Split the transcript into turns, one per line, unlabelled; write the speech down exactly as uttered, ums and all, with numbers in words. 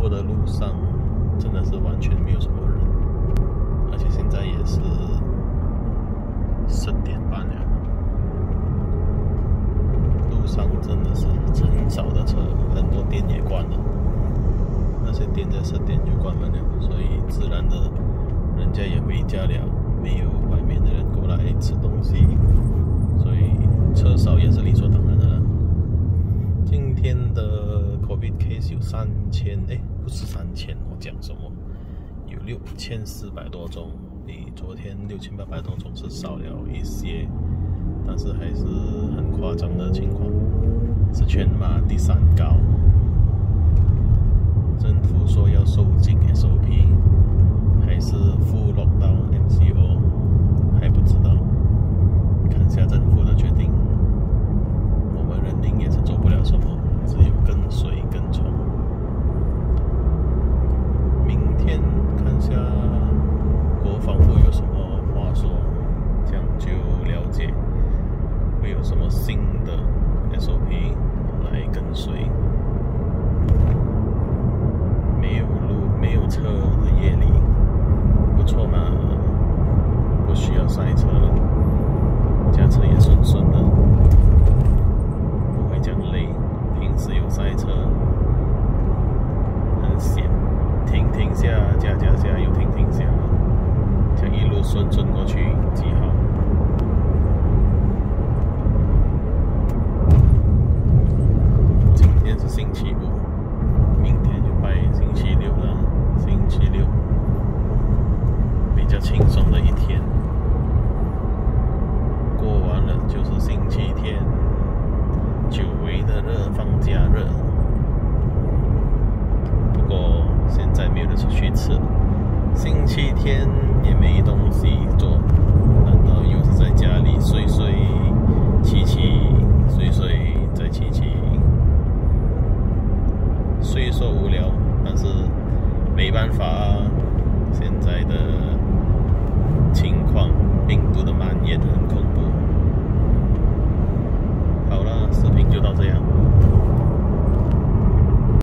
后的路上真的是完全没有什么人，而且现在也是十点半了，路上真的是很少的车，很多店也关了，那些店在十点就关门了，所以自然的人家也回家了，没有外面的人过来吃东西，所以车少也是理所当然的了。今天的 COVID case 有三千，哎，不是三千，我讲什么？有六千四百多宗，比昨天六千八百多宗是少了一些，但是还是很夸张的情况，是全马第三高。政府说要收紧 S O P， 还是full lockdown M C O， 还不知道，看下政府的决定。我们人民也是做不了什么，只有跟随跟从。明天看下国防部有什么话说，这样就了解会有什么新的 S O P 来跟随。没有路没有车的夜里不错嘛，不需要塞车，驾车也顺顺的，不会这样累。平时有塞车很险，停停下加加下又停停下，这样一路顺顺过去极好。今天是星期五，明天就拜星期六了。星期六比较轻松的一天，过完了就是星期天，久违的热放假热。不过现在没有得出去吃，星期天也没东西做，难道又是在家里睡睡骑骑，睡睡再骑骑？虽说无聊，但是没办法啊，现在的情况